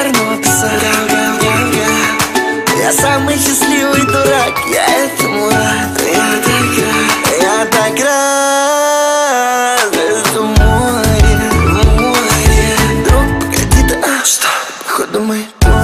верного пса. Я самый счастливый дурак, я этому рад. Я так рад. Это море, друг, погоди ты, стоп, походу мы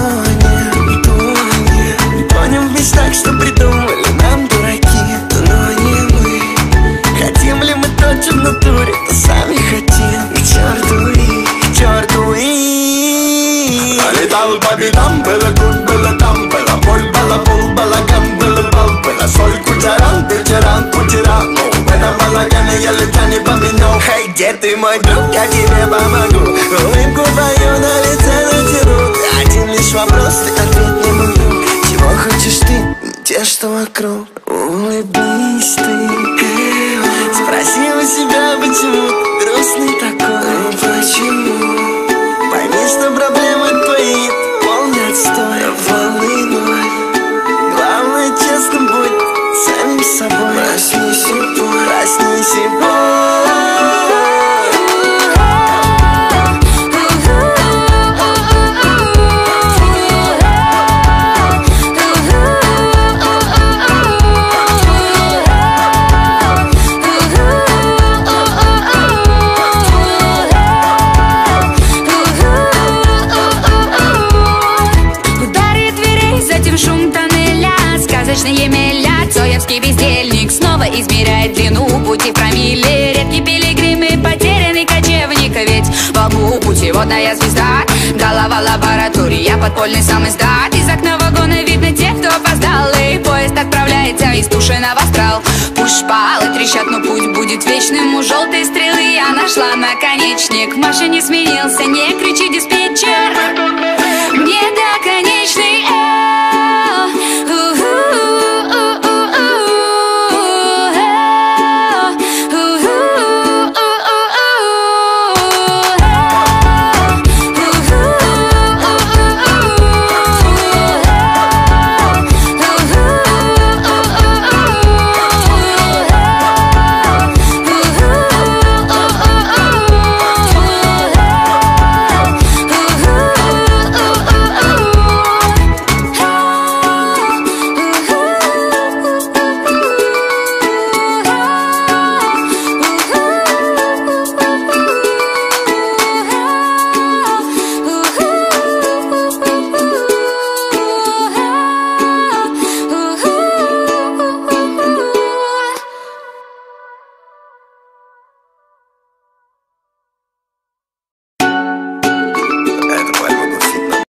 тонем в мечтах, что придумали нам дураки. Но не мы. Хотим ли мы точно в натуре, то сами хотим. К черту и Летал по бедам, было тут, было там, было боль, балабол, балаган, было бал, было соль, кучеран, ветеран, кутеран. Ну, в этом балагане я лица не поменял. Эй, где ты, мой друг, я тебе помогу. Улыбку твою на лице натяну. Один лишь вопрос, ты ответь не мой друг. Чего хочешь ты, не те, что вокруг. Улыбнись ты. Спроси у себя, почему ты грустный такой. Почему? Пойми, что проблемы твои полный отстой. Полный ноль. Главное, честно будь самим собой. Проснись и пой. Проснись и пой. Цоевский бездельник снова измеряет длину пути в промилле. Редкий пилигрим и потерянный кочевник. Ведь во лбу путеводная звезда. Голова лаборатория, подпольный сам издат. Из окна вагона видно тех, кто опоздал. И поезд отправляется из Тушина в астрал. Пусть шпалы трещат, но путь будет вечным. У желтой стрелы я нашла наконечник. В машине сменился, не кричи, диспетчер.